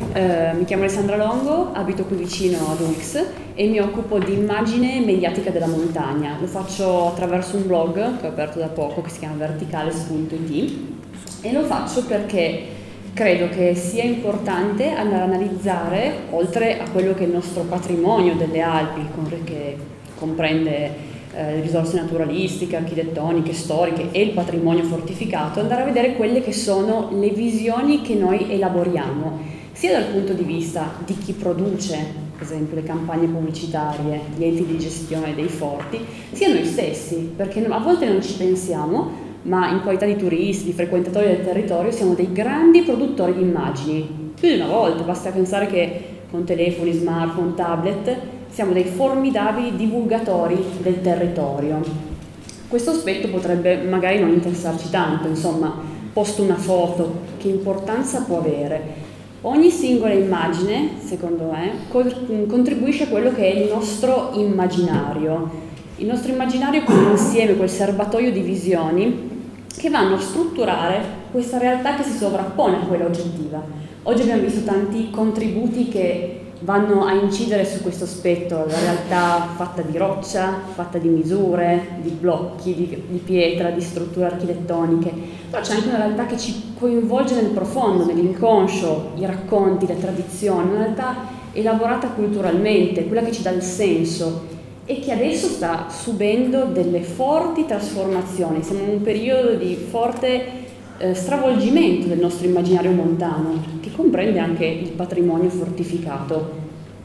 Mi chiamo Alessandra Longo, abito qui vicino ad UX e mi occupo di immagine mediatica della montagna. Lo faccio attraverso un blog che ho aperto da poco che si chiama verticales.it e lo faccio perché credo che sia importante andare a analizzare, oltre a quello che è il nostro patrimonio delle Alpi, che comprende le risorse naturalistiche, architettoniche, storiche e il patrimonio fortificato, andare a vedere quelle che sono le visioni che noi elaboriamo, sia dal punto di vista di chi produce, per esempio, le campagne pubblicitarie, gli enti di gestione dei forti, sia noi stessi, perché a volte non ci pensiamo, ma in qualità di turisti, di frequentatori del territorio, siamo dei grandi produttori di immagini. Più di una volta, basta pensare che con telefoni, smartphone, tablet, siamo dei formidabili divulgatori del territorio. Questo aspetto potrebbe magari non interessarci tanto, insomma, posto una foto, che importanza può avere? Ogni singola immagine, secondo me, contribuisce a quello che è il nostro immaginario. Il nostro immaginario è quell'insieme, quel serbatoio di visioni che vanno a strutturare questa realtà che si sovrappone a quella oggettiva. Oggi abbiamo visto tanti contributi che vanno a incidere su questo aspetto, la realtà fatta di roccia, fatta di misure, di blocchi, di pietra, di strutture architettoniche, però c'è anche una realtà che ci coinvolge nel profondo, nell'inconscio, i racconti, le tradizioni, una realtà elaborata culturalmente, quella che ci dà il senso e che adesso sta subendo delle forti trasformazioni. Siamo in un periodo di forte stravolgimento del nostro immaginario montano, che comprende anche il patrimonio fortificato.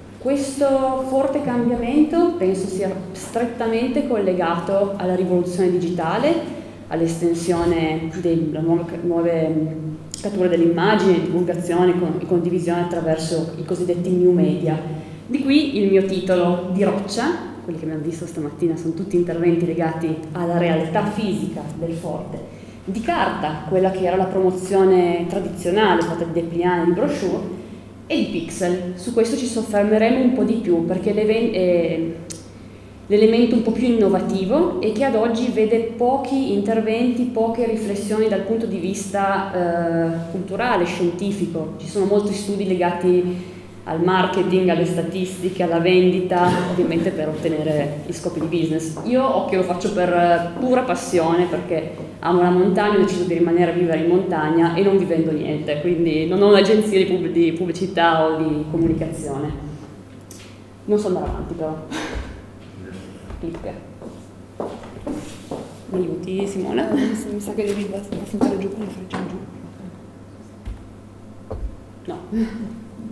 Questo forte cambiamento penso sia strettamente collegato alla rivoluzione digitale, all'estensione delle nuove catture dell'immagine, divulgazione e condivisione attraverso i cosiddetti new media. Di qui il mio titolo di roccia. Quelli che abbiamo visto stamattina sono tutti interventi legati alla realtà fisica del forte. Di carta, quella che era la promozione tradizionale fatta di dépliant e di brochure, e di pixel. Su questo ci soffermeremo un po' di più perché l'elemento un po' più innovativo e che ad oggi vede pochi interventi, poche riflessioni dal punto di vista culturale, scientifico. Ci sono molti studi legati al marketing, alle statistiche, alla vendita, ovviamente per ottenere gli scopi di business. Io occhio lo faccio per pura passione perché amo la montagna, ho deciso di rimanere a vivere in montagna e non vi vendo niente, quindi non ho un'agenzia di pubblicità o di comunicazione. Non so andare avanti però. Clic. Mi aiuti Simona? Mi sa che devi passare giù con la freccia giù. No.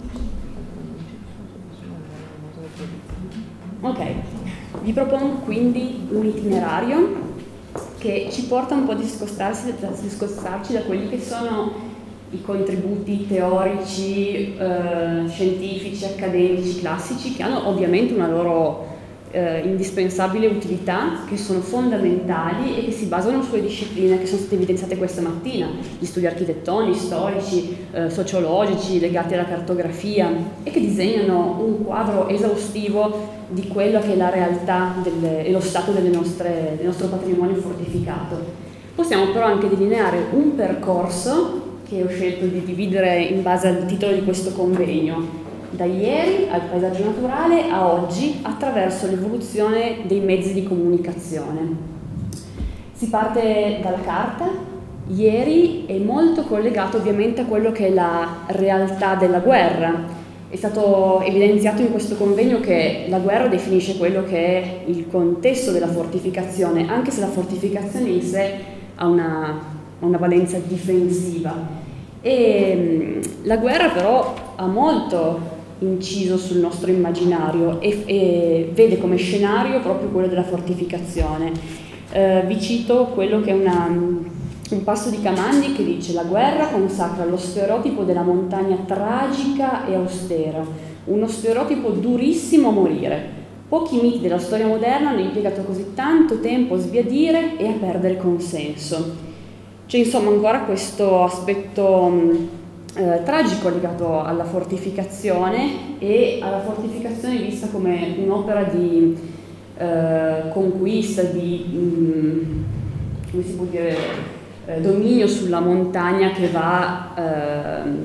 Ok, vi propongo quindi un itinerario che ci porta un po' a discostarci da quelli che sono i contributi teorici, scientifici, accademici, classici, che hanno ovviamente una loro indispensabile utilità, che sono fondamentali e che si basano sulle discipline che sono state evidenziate questa mattina, gli studi architettonici, storici, sociologici legati alla cartografia e che disegnano un quadro esaustivo di quello che è la realtà e lo stato del nostro patrimonio fortificato. Possiamo però anche delineare un percorso che ho scelto di dividere in base al titolo di questo convegno, da ieri al paesaggio naturale a oggi attraverso l'evoluzione dei mezzi di comunicazione. Si parte dalla carta. Ieri è molto collegato ovviamente a quello che è la realtà della guerra. È stato evidenziato in questo convegno che la guerra definisce quello che è il contesto della fortificazione, anche se la fortificazione in sé ha una valenza difensiva. E la guerra però ha molto inciso sul nostro immaginario e vede come scenario proprio quello della fortificazione. Vi cito quello che è un passo di Camanni che dice: la guerra consacra lo stereotipo della montagna tragica e austera, uno stereotipo durissimo a morire. Pochi miti della storia moderna hanno impiegato così tanto tempo a sbiadire e a perdere consenso. C'è insomma ancora questo aspetto tragico legato alla fortificazione e alla fortificazione vista come un'opera di conquista, di come si può dire, dominio sulla montagna che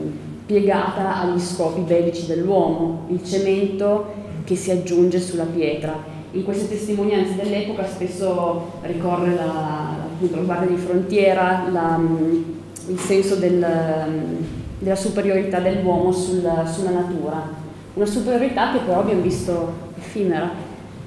piegata agli scopi bellici dell'uomo, il cemento che si aggiunge sulla pietra. In queste testimonianze dell'epoca spesso ricorre appunto, la guardia di frontiera, il senso della superiorità dell'uomo sulla natura, una superiorità che però abbiamo visto effimera.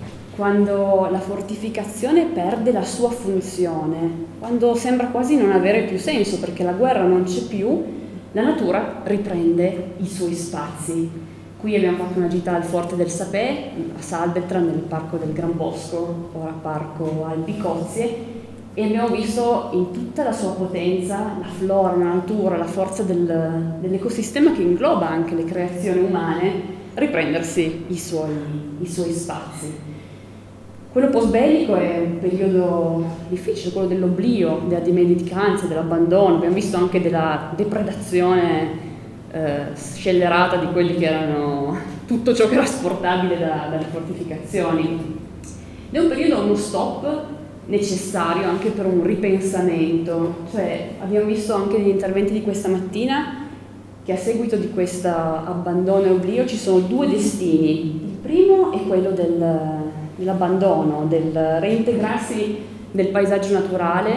Quando la fortificazione perde la sua funzione, quando sembra quasi non avere più senso perché la guerra non c'è più, la natura riprende i suoi spazi. Qui abbiamo fatto una gita al Forte del Sapè, a Salbetran, nel Parco del Gran Bosco, ora Parco Alpi Cozie, e abbiamo visto in tutta la sua potenza la flora, la natura, la forza dell'ecosistema che ingloba anche le creazioni umane, riprendersi i suoi spazi. Quello post-bellico è un periodo difficile, quello dell'oblio, della dimenticanza, dell'abbandono. Abbiamo visto anche della depredazione scellerata di quelli che erano tutto ciò che era esportabile dalle fortificazioni. È un periodo, uno stop necessario anche per un ripensamento. Cioè, abbiamo visto anche negli interventi di questa mattina che a seguito di questo abbandono e oblio ci sono due destini. Il primo è quello dell'abbandono, del reintegrarsi del paesaggio naturale,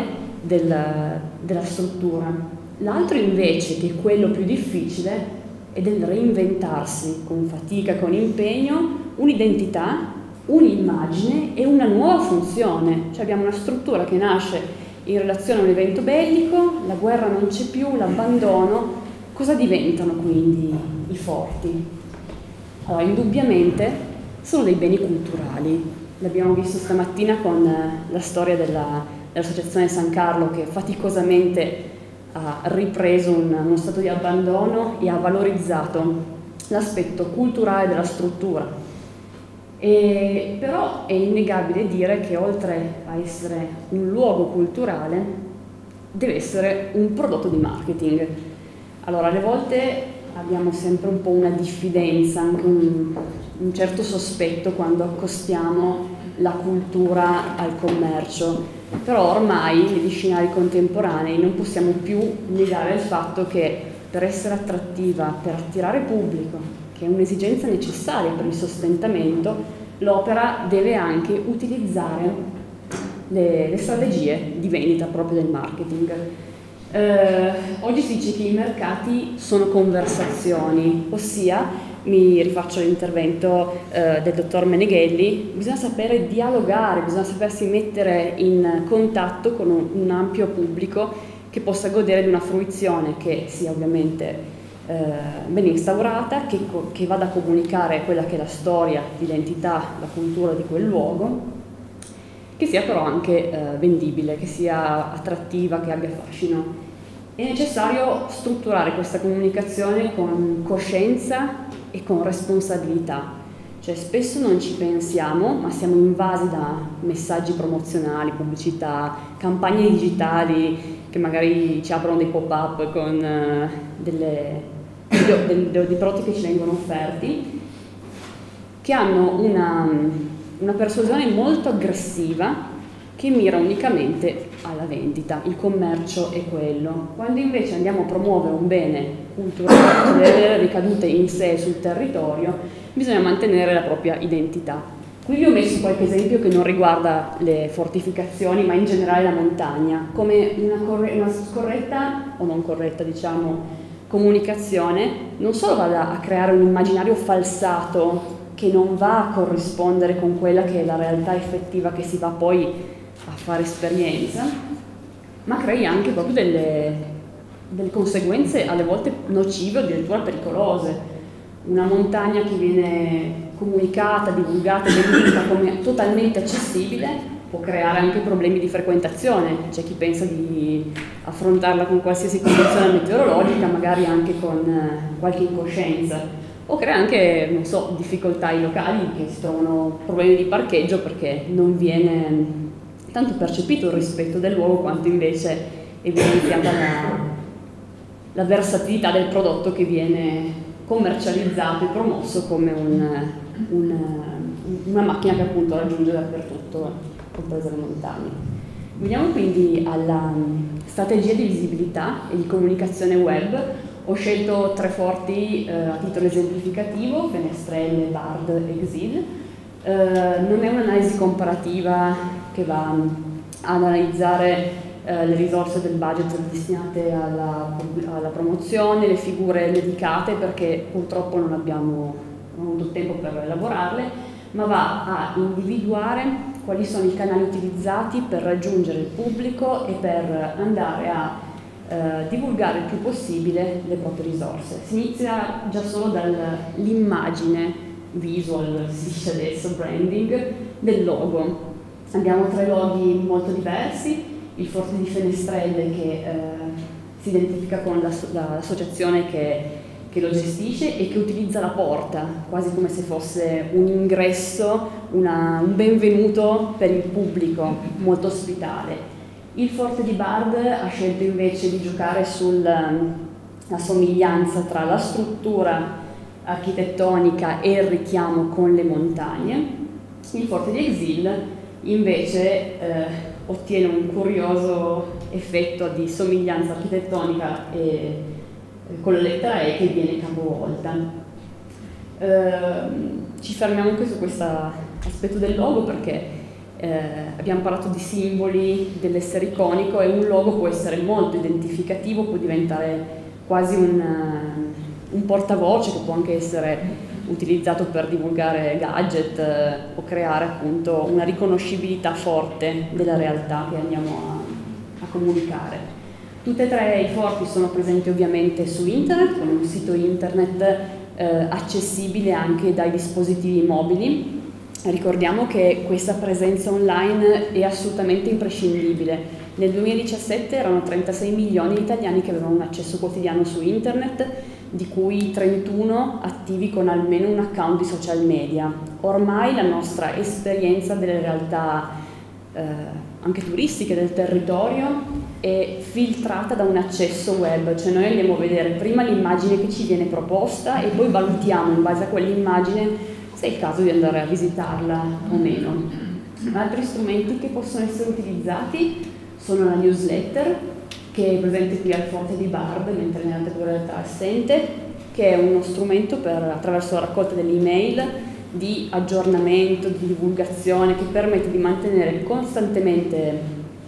della struttura. L'altro invece, che è quello più difficile, è del reinventarsi con fatica, con impegno, un'identità, un'immagine e una nuova funzione. Cioè abbiamo una struttura che nasce in relazione a un evento bellico, la guerra non c'è più, l'abbandono. Cosa diventano quindi i forti? Allora, indubbiamente sono dei beni culturali. L'abbiamo visto stamattina con la storia dell'Associazione San Carlo, che faticosamente ha ripreso uno stato di abbandono e ha valorizzato l'aspetto culturale della struttura. Però è innegabile dire che oltre a essere un luogo culturale deve essere un prodotto di marketing. Allora, alle volte abbiamo sempre un po' una diffidenza, anche un certo sospetto quando accostiamo la cultura al commercio, però ormai negli scenari contemporanei non possiamo più negare il fatto che per essere attrattiva, per attirare pubblico, che è un'esigenza necessaria per il sostentamento, l'opera deve anche utilizzare le strategie di vendita proprio del marketing. Oggi si dice che i mercati sono conversazioni, ossia, mi rifaccio all'intervento del dottor Meneghelli, bisogna sapere dialogare, bisogna sapersi mettere in contatto con un ampio pubblico che possa godere di una fruizione che sia ovviamente ben instaurata, che vada a comunicare quella che è la storia, l'identità, la cultura di quel luogo, che sia però anche vendibile, che sia attrattiva, che abbia fascino. È necessario strutturare questa comunicazione con coscienza e con responsabilità. Cioè spesso non ci pensiamo, ma siamo invasi da messaggi promozionali, pubblicità, campagne digitali che magari ci aprono dei pop-up con dei prodotti che ci vengono offerti, che hanno una persuasione molto aggressiva che mira unicamente alla vendita. Il commercio è quello. Quando invece andiamo a promuovere un bene culturale che deve avere ricadute in sé sul territorio, bisogna mantenere la propria identità. Qui vi ho messo qualche esempio che non riguarda le fortificazioni, ma in generale la montagna, come una scorretta o non corretta, diciamo, comunicazione non solo vada a creare un immaginario falsato che non va a corrispondere con quella che è la realtà effettiva che si va poi a fare esperienza, ma crei anche proprio delle conseguenze alle volte nocive o addirittura pericolose. Una montagna che viene comunicata, divulgata, venduta come totalmente accessibile può creare anche problemi di frequentazione. C'è chi pensa di affrontarla con qualsiasi condizione meteorologica, magari anche con qualche incoscienza, o crea anche, non so, difficoltà ai locali che si trovano problemi di parcheggio perché non viene tanto percepito il rispetto del luogo quanto invece evidenziata la versatilità del prodotto che viene commercializzato e promosso come una macchina che appunto raggiunge dappertutto, comprese le montagne. Veniamo quindi alla strategia di visibilità e di comunicazione web, Ho scelto 3 forti a titolo esemplificativo: Fenestrelle, Bard e Exil. Non è un'analisi comparativa che va ad analizzare le risorse del budget destinate alla promozione, le figure dedicate, perché purtroppo non abbiamo avuto tempo per elaborarle, ma va a individuare quali sono i canali utilizzati per raggiungere il pubblico e per andare a divulgare il più possibile le proprie risorse. Si inizia già solo dall'immagine visual, si dice adesso branding, del logo. Abbiamo 3 loghi molto diversi: il Forte di Fenestrelle, che si identifica con l'associazione che lo gestisce e che utilizza la porta quasi come se fosse un ingresso, un benvenuto per il pubblico, molto ospitale. Il Forte di Bard ha scelto invece di giocare sulla somiglianza tra la struttura architettonica e il richiamo con le montagne. Il Forte di Exil invece ottiene un curioso effetto di somiglianza architettonica con la lettera E che viene capovolta. Ci fermiamo anche su questo aspetto del logo perché abbiamo parlato di simboli, dell'essere iconico, e un logo può essere molto identificativo, può diventare quasi un portavoce che può anche essere utilizzato per divulgare gadget o creare appunto una riconoscibilità forte della realtà che andiamo a comunicare. Tutte e 3 i forti sono presenti ovviamente su internet, con un sito internet accessibile anche dai dispositivi mobili. Ricordiamo che questa presenza online è assolutamente imprescindibile. Nel 2017 erano 36 milioni di italiani che avevano un accesso quotidiano su internet, di cui 31 attivi con almeno un account di social media. Ormai la nostra esperienza delle realtà anche turistiche del territorio è filtrata da un accesso web, cioè noi andiamo a vedere prima l'immagine che ci viene proposta e poi valutiamo in base a quell'immagine se è il caso di andare a visitarla o meno. Altri strumenti che possono essere utilizzati sono la newsletter, che è presente qui al Forte di Bard, mentre nelle altre 2 realtà è assente, che è uno strumento attraverso la raccolta delle email di aggiornamento, di divulgazione, che permette di mantenere costantemente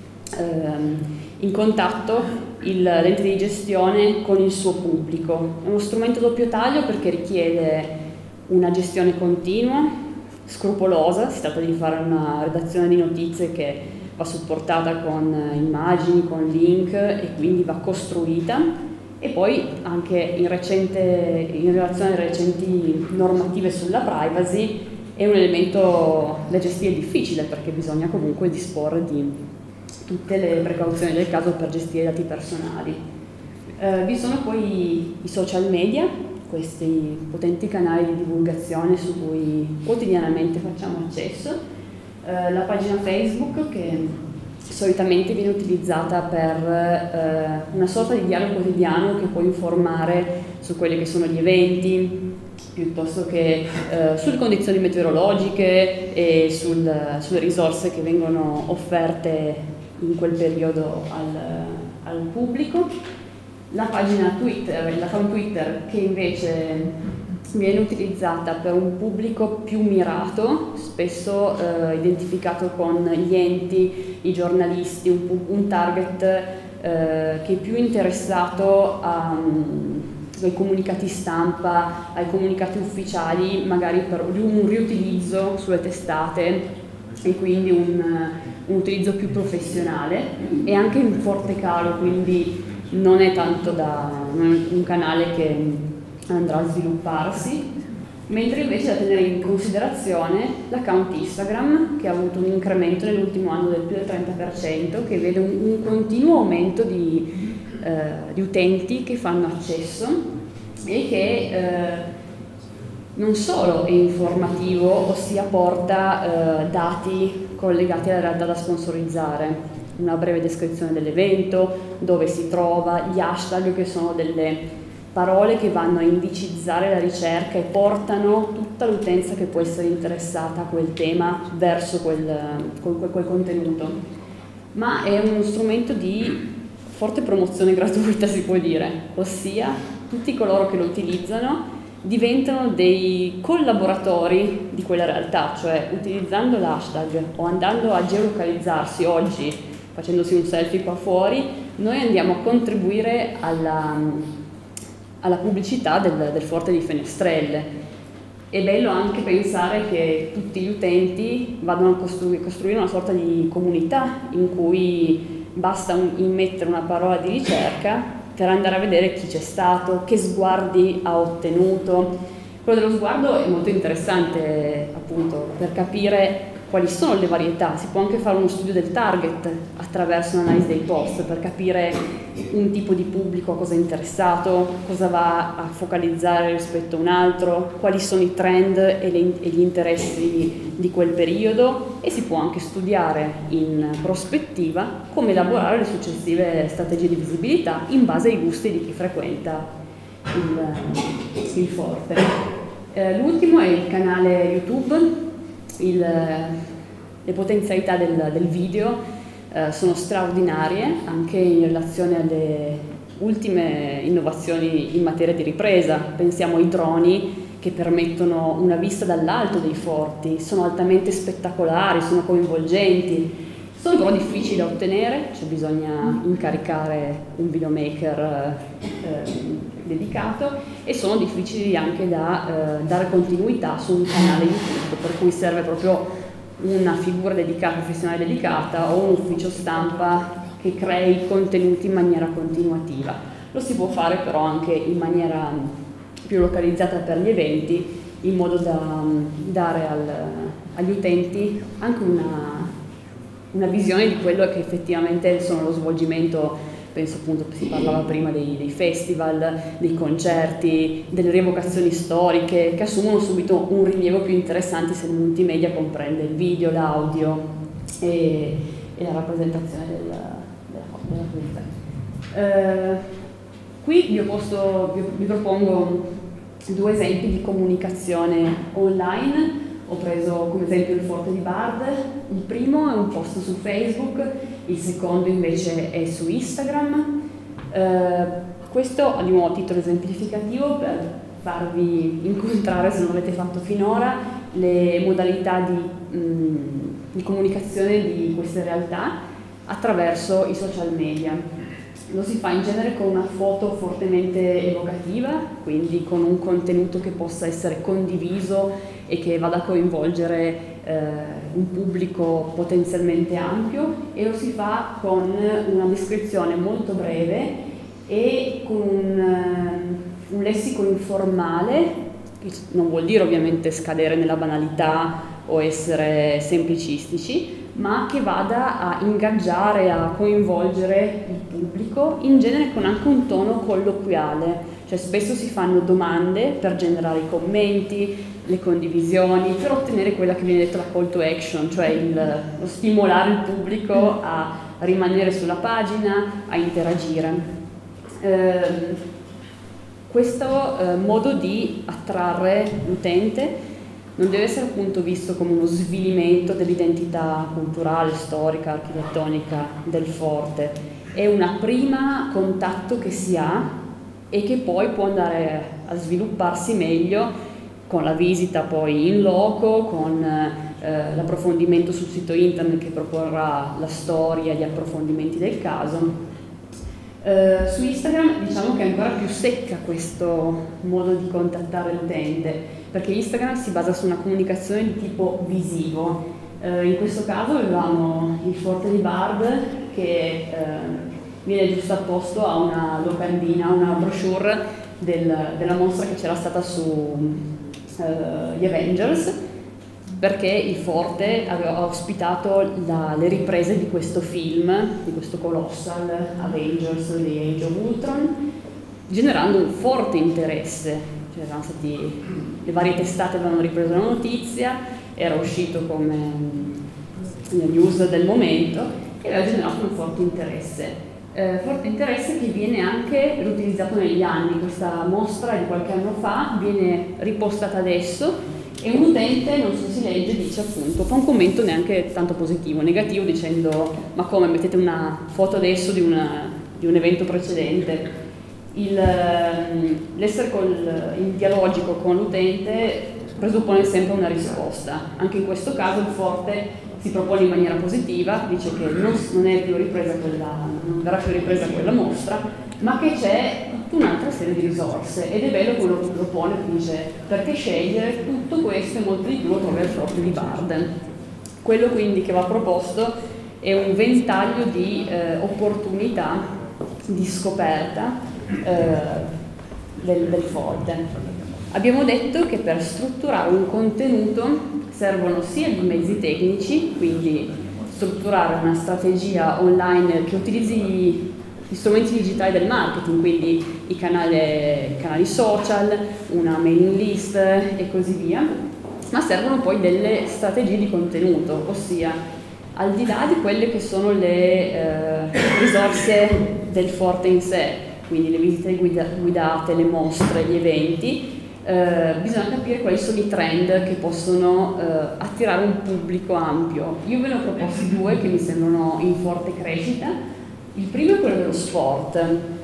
in contatto l'ente di gestione con il suo pubblico. È uno strumento a doppio taglio perché richiede una gestione continua, scrupolosa. Si tratta di fare una redazione di notizie che va supportata con immagini, con link, e quindi va costruita, e poi anche in relazione alle recenti normative sulla privacy è un elemento da gestire difficile, perché bisogna comunque disporre di tutte le precauzioni del caso per gestire i dati personali. Vi sono poi i social media, questi potenti canali di divulgazione su cui quotidianamente facciamo accesso. La pagina Facebook, che solitamente viene utilizzata per una sorta di diario quotidiano che può informare su quelli che sono gli eventi, piuttosto che sulle condizioni meteorologiche e sulle risorse che vengono offerte in quel periodo al pubblico. La pagina Twitter, l'account Twitter, che invece viene utilizzata per un pubblico più mirato, spesso identificato con gli enti, i giornalisti, un target che è più interessato ai comunicati stampa, ai comunicati ufficiali, magari per un riutilizzo sulle testate, e quindi un utilizzo più professionale, e anche in forte calo, quindi non è tanto un canale che andrà a svilupparsi, mentre invece da tenere in considerazione l'account Instagram, che ha avuto un incremento nell'ultimo anno del più del 30%, che vede un continuo aumento di utenti che fanno accesso e che non solo è informativo, ossia porta dati collegati alla realtà da sponsorizzare, una breve descrizione dell'evento, dove si trova, gli hashtag, che sono delle parole che vanno a indicizzare la ricerca e portano tutta l'utenza che può essere interessata a quel tema verso quel contenuto. Ma è uno strumento di forte promozione gratuita, si può dire, ossia tutti coloro che lo utilizzano diventano dei collaboratori di quella realtà, cioè utilizzando l'hashtag o andando a geolocalizzarsi oggi, facendosi un selfie qua fuori, noi andiamo a contribuire alla pubblicità del Forte di Fenestrelle. È bello anche pensare che tutti gli utenti vadano a costruire una sorta di comunità in cui basta immettere una parola di ricerca per andare a vedere chi c'è stato, che sguardi ha ottenuto. Quello dello sguardo è molto interessante appunto per capire quali sono le varietà. Si può anche fare uno studio del target attraverso un'analisi dei post per capire un tipo di pubblico a cosa è interessato, cosa va a focalizzare rispetto a un altro, quali sono i trend e gli interessi di quel periodo, e si può anche studiare in prospettiva come elaborare le successive strategie di visibilità in base ai gusti di chi frequenta il forte. L'ultimo è il canale YouTube. Le potenzialità del video sono straordinarie anche in relazione alle ultime innovazioni in materia di ripresa. Pensiamo ai droni che permettono una vista dall'alto dei forti, sono altamente spettacolari, sono coinvolgenti, sono però difficili da ottenere, cioè bisogna incaricare un videomaker dedicato, e sono difficili anche da dare continuità su un canale YouTube, per cui serve proprio una figura dedicata, professionale dedicata, o un ufficio stampa che crei contenuti in maniera continuativa. Lo si può fare però anche in maniera più localizzata per gli eventi, in modo da dare agli utenti anche una visione di quello che effettivamente sono lo svolgimento. Penso appunto, si parlava prima dei festival, dei concerti, delle rievocazioni storiche, che assumono subito un rilievo più interessante se il multimedia comprende il video, l'audio e la rappresentazione della comunità. Qui vi propongo due esempi di comunicazione online. Ho preso come esempio il Forte di Bard. Il primo è un post su Facebook, il secondo invece è su Instagram. Questo di nuovo a titolo esemplificativo per farvi incontrare, se non l'avete fatto finora, le modalità di comunicazione di queste realtà attraverso i social media. Lo si fa in genere con una foto fortemente evocativa, quindi con un contenuto che possa essere condiviso e che vada a coinvolgere un pubblico potenzialmente ampio, e lo si fa con una descrizione molto breve e con un lessico informale, che non vuol dire ovviamente scadere nella banalità o essere semplicistici, ma che vada a ingaggiare, a coinvolgere il pubblico, in genere con anche un tono colloquiale. Cioè spesso si fanno domande per generare i commenti, le condivisioni, per ottenere quella che viene detta la call to action, cioè lo stimolare il pubblico a rimanere sulla pagina, a interagire. Questo modo di attrarre l'utente non deve essere appunto visto come uno svilimento dell'identità culturale, storica, architettonica del forte. È una prima contatto che si ha e che poi può andare a svilupparsi meglio con la visita poi in loco, con l'approfondimento sul sito internet che proporrà la storia, gli approfondimenti del caso. Su Instagram diciamo che è ancora più secca questo modo di contattare l'utente, perché Instagram si basa su una comunicazione di tipo visivo. In questo caso avevamo il Forte di Bard che viene giustapposto a una locandina, una brochure della mostra che c'era stata su gli Avengers, perché il Forte aveva ospitato le riprese di questo film, di questo Colossal Avengers The Age of Ultron, generando un forte interesse. Cioè, erano stati, le varie testate avevano ripreso la notizia, era uscito come news del momento e aveva generato un forte interesse. Forte interesse che viene anche riutilizzato negli anni. Questa mostra di qualche anno fa viene ripostata adesso e un utente, non so se si legge, dice appunto, fa un commento neanche tanto positivo, negativo, dicendo: ma come, mettete una foto adesso di un evento precedente? l'essere in dialogico con l'utente presuppone sempre una risposta. Anche in questo caso il Forte si propone in maniera positiva, dice che non verrà più ripresa quella mostra, ma che c'è tutta un'altra serie di risorse, ed è bello quello che propone, dice perché scegliere tutto questo e molto di più lo trovi al Forte di Bard. Quello quindi che va proposto è un ventaglio di opportunità di scoperta del Forte. Abbiamo detto che per strutturare un contenuto servono sia di mezzi tecnici, quindi strutturare una strategia online che utilizzi gli strumenti digitali del marketing, quindi i canali social, una mailing list e così via, ma servono poi delle strategie di contenuto, ossia al di là di quelle che sono le risorse del Forte in sé, quindi le visite guidate, le mostre, gli eventi, bisogna capire quali sono i trend che possono attirare un pubblico ampio. Io ve ne ho proposti due che mi sembrano in forte crescita. Il primo è quello dello sport.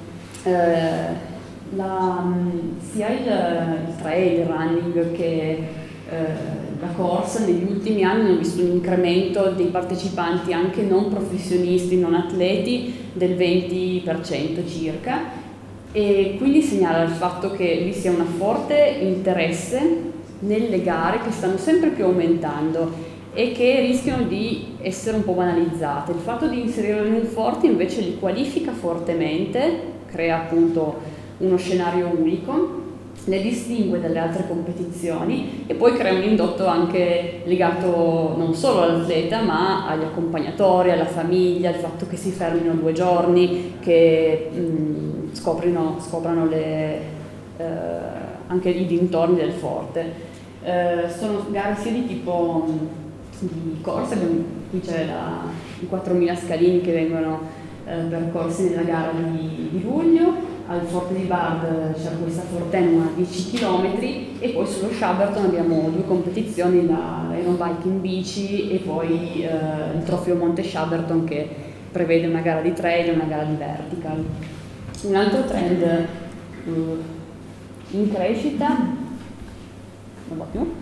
Sia il trail, il running che la corsa negli ultimi anni hanno visto un incremento dei partecipanti anche non professionisti, non atleti, del 20% circa. E quindi segnala il fatto che vi sia un forte interesse nelle gare che stanno sempre più aumentando e che rischiano di essere un po' banalizzate. Il fatto di inserirle in un Forte invece li qualifica fortemente, crea appunto uno scenario unico, le distingue dalle altre competizioni e poi crea un indotto anche legato non solo all'atleta ma agli accompagnatori, alla famiglia, al fatto che si fermino 2 giorni, che scoprano anche i dintorni del Forte. Sono gare sia di tipo di corsa, qui c'è i 4.000 scalini che vengono percorsi nella gara di luglio. Al Forte di Bard c'è questa Fortenua a 10 km e poi sullo Shabberton abbiamo 2 competizioni, l'Aerobike in bici e poi il Trofeo Monte Shabberton che prevede una gara di trail e una gara di vertical. Un altro trend in crescita, non va più,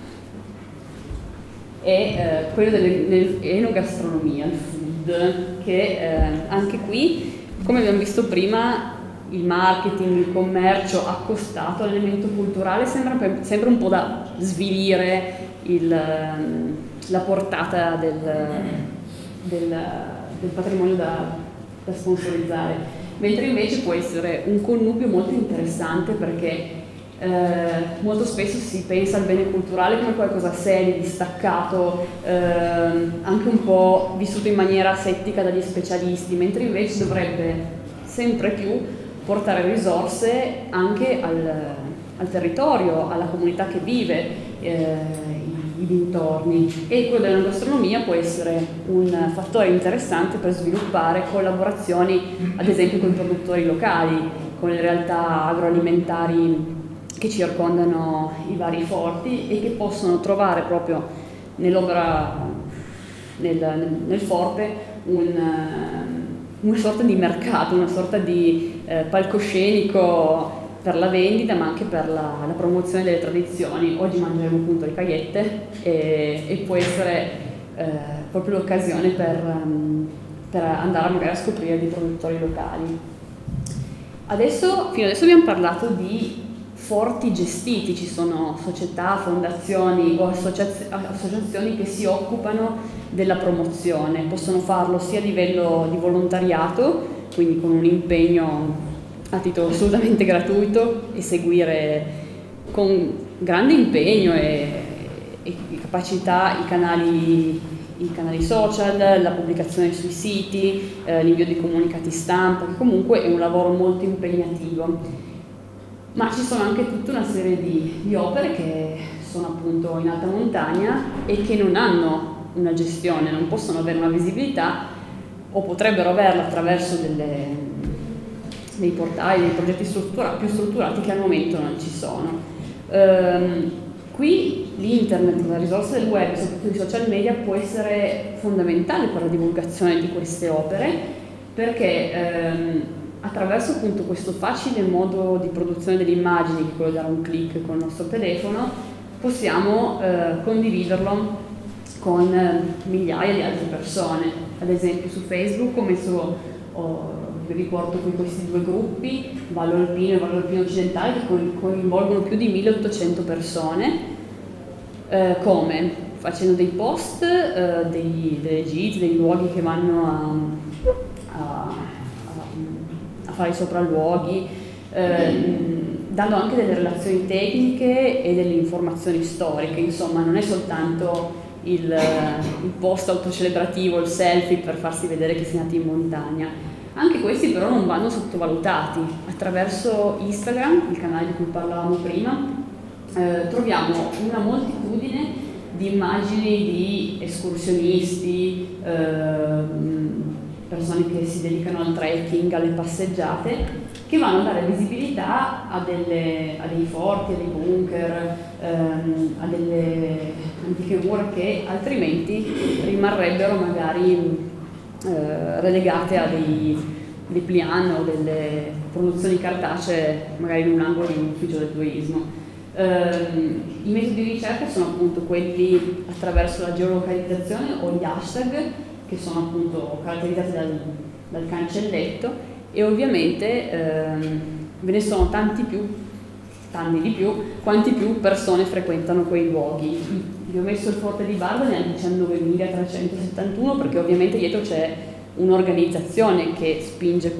è quello dell'enogastronomia, il food, che anche qui, come abbiamo visto prima, il marketing, il commercio accostato all'elemento culturale sembra un po' da svilire la portata del patrimonio da sponsorizzare, mentre invece può essere un connubio molto interessante perché molto spesso si pensa al bene culturale come qualcosa serio, distaccato, anche un po' vissuto in maniera asettica dagli specialisti, mentre invece dovrebbe sempre più portare risorse anche al territorio, alla comunità che vive i dintorni, e quello della gastronomia può essere un fattore interessante per sviluppare collaborazioni ad esempio con i produttori locali, con le realtà agroalimentari che circondano i vari forti e che possono trovare proprio nell'opera, nel forte una sorta di mercato, una sorta di palcoscenico per la vendita ma anche per la promozione delle tradizioni. Oggi mangeremo appunto le cagliette e può essere proprio l'occasione per andare magari a scoprire dei produttori locali. Fino adesso abbiamo parlato di forti gestiti, ci sono società, fondazioni o associazioni che si occupano della promozione, possono farlo sia a livello di volontariato, quindi con un impegno a titolo assolutamente gratuito e seguire con grande impegno e capacità i canali social, la pubblicazione sui siti, l'invio di comunicati stampa, che comunque è un lavoro molto impegnativo. Ma ci sono anche tutta una serie di opere che sono appunto in alta montagna e che non hanno una gestione, non possono avere una visibilità o potrebbero averla attraverso dei portali, dei progetti più strutturati che al momento non ci sono. Qui l'internet, la risorsa del web, soprattutto i social media, può essere fondamentale per la divulgazione di queste opere perché attraverso appunto questo facile modo di produzione delle immagini, che è quello di dare un click con il nostro telefono, possiamo condividerlo con migliaia di altre persone. Ad esempio su Facebook vi riporto qui questi due gruppi, Vallo Alpino e Vallo Alpino Occidentale, che coinvolgono più di 1800 persone, come? Facendo dei post, delle gite, dei luoghi che vanno a fare i sopralluoghi, dando anche delle relazioni tecniche e delle informazioni storiche. Insomma, non è soltanto il post autocelebrativo, il selfie per farsi vedere che si è andati in montagna. Anche questi però non vanno sottovalutati. Attraverso Instagram, il canale di cui parlavamo prima, troviamo una moltitudine di immagini di escursionisti, persone che si dedicano al trekking, alle passeggiate, che vanno a dare visibilità a dei forti, a dei bunker, a delle antiche mura che altrimenti rimarrebbero magari relegate a dei pliant o delle produzioni cartacee, magari in un angolo di un ufficio del turismo. I metodi di ricerca sono appunto quelli attraverso la geolocalizzazione o gli hashtag, che sono appunto caratterizzati dal cancelletto, e ovviamente ve ne sono tanti di più, quanti più persone frequentano quei luoghi. Vi ho messo il Forte di Bardone al 19.371 perché ovviamente dietro c'è un'organizzazione che spinge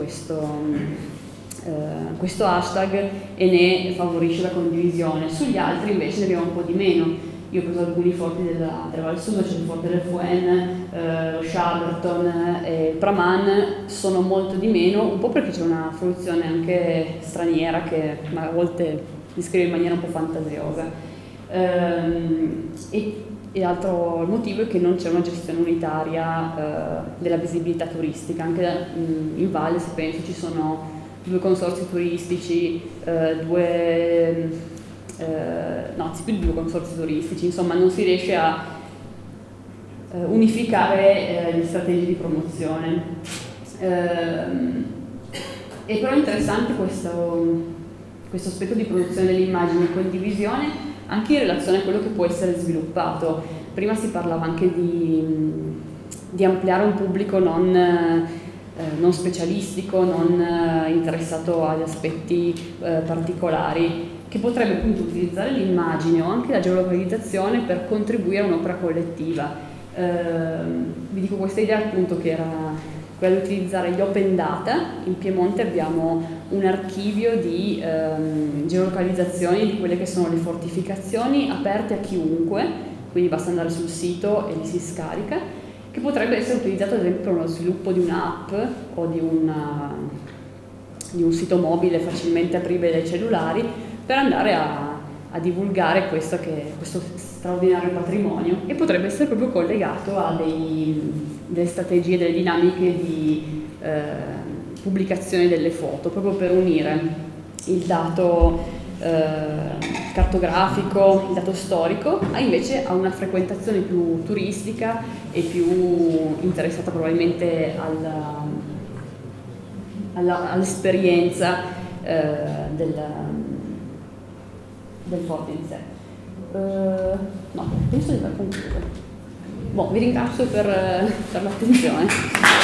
questo hashtag e ne favorisce la condivisione. Sugli altri invece ne abbiamo un po' di meno. Io ho preso alcuni forti della Val Suda, c'è il Forte del Fouenne, lo Chaberton e il Praman, sono molto di meno, un po' perché c'è una fruizione anche straniera che a volte descrive in maniera un po' fantasiosa. E l'altro motivo è che non c'è una gestione unitaria della visibilità turistica. Anche in Valle, se penso, ci sono 2 consorzi turistici, anzi più di 2 consorzi turistici, insomma non si riesce a unificare le strategie di promozione. È però interessante questo aspetto di produzione delle immagini e condivisione anche in relazione a quello che può essere sviluppato. Prima si parlava anche di ampliare un pubblico non specialistico, non interessato agli aspetti particolari, che potrebbe appunto utilizzare l'immagine o anche la geolocalizzazione per contribuire a un'opera collettiva. Vi dico questa idea appunto che era quella di utilizzare gli open data. In Piemonte abbiamo un archivio di geolocalizzazioni di quelle che sono le fortificazioni aperte a chiunque, quindi basta andare sul sito e li si scarica, che potrebbe essere utilizzato ad esempio per lo sviluppo di un'app o di un sito mobile facilmente apribile dai cellulari, per andare a divulgare questo straordinario patrimonio, e potrebbe essere proprio collegato a delle strategie, delle dinamiche di pubblicazione delle foto, proprio per unire il dato cartografico, il dato storico, invece a una frequentazione più turistica e più interessata probabilmente all'esperienza del forte in sé. No, penso di aver concluso. Vi ringrazio per l'attenzione.